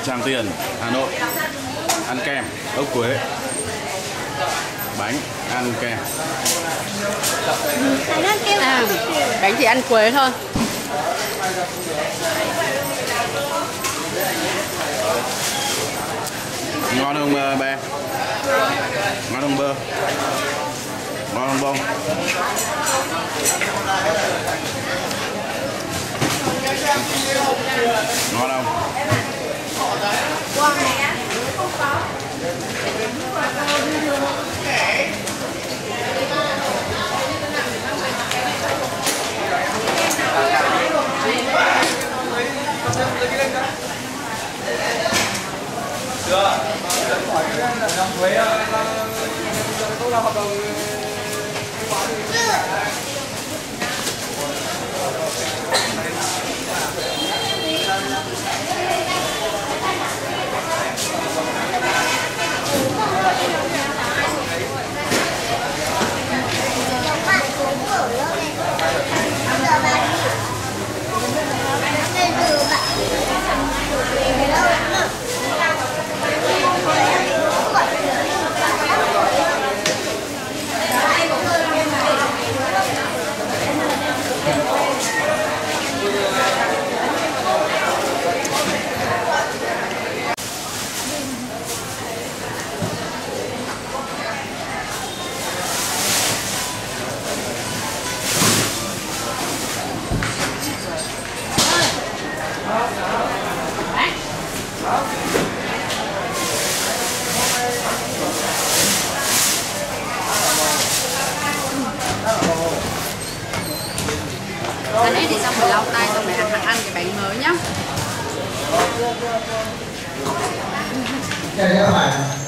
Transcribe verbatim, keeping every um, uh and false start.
Tràng Tiền, Hà Nội. Ăn kem, ốc quế. Bánh, ăn kem. À, bánh chỉ ăn quế thôi. Ngon không uh, bé? Ngon không bơ? Ngon không bông? Ngon không? Chưa. Hỏi cái làm thuế là tôi làm hợp đồng Ăn ấy thì xong phải lau tay xong phải ăn, ăn cái bánh mới nhá. Cái này các bạn